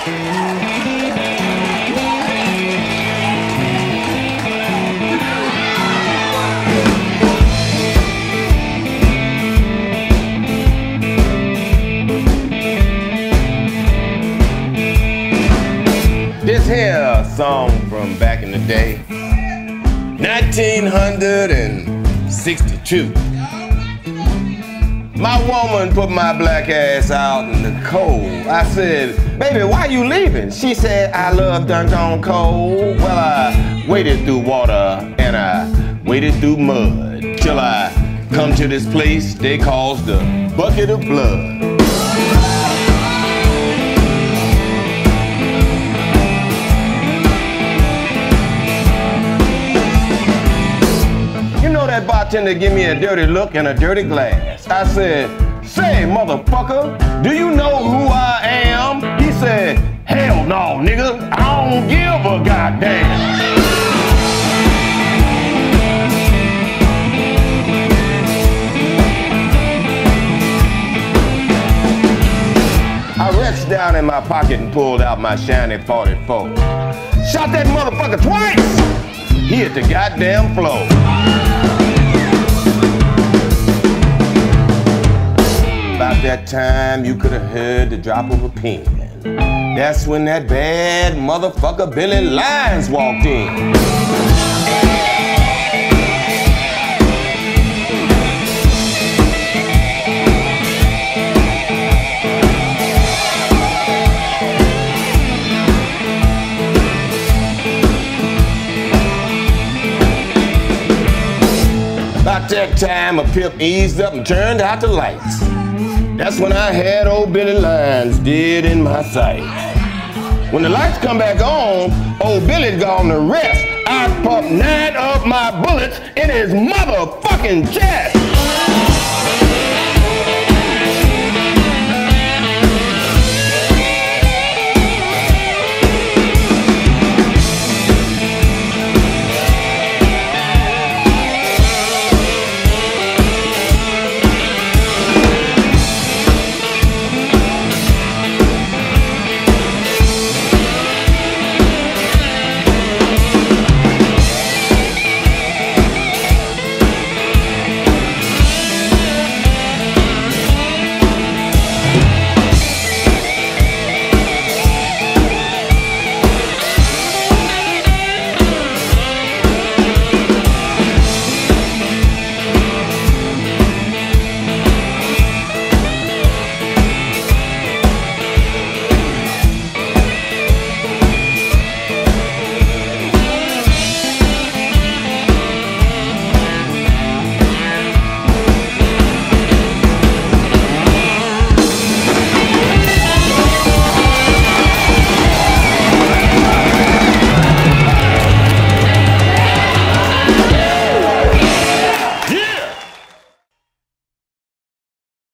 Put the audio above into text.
This here song from back in the day, 1962. My woman put my black ass out in the cold. I said, baby, why you leaving? She said, I love done gone cold. Well, I waded through water and I waded through mud till I come to this place they calls the bucket of blood. That bartender give me a dirty look and a dirty glass. I said, say, motherfucker, do you know who I am? He said, hell no, nigga, I don't give a goddamn. I reached down in my pocket and pulled out my shiny 44. Shot that motherfucker twice. He hit the goddamn floor. About that time, you could have heard the drop of a pin. That's when that bad motherfucker Billy Lyons walked in. About that time, a pimp eased up and turned out the lights. That's when I had old Billy Lyons dead in my sight. When the lights come back on, old Billy's gone to rest. I pumped 9 of my bullets in his motherfucking chest.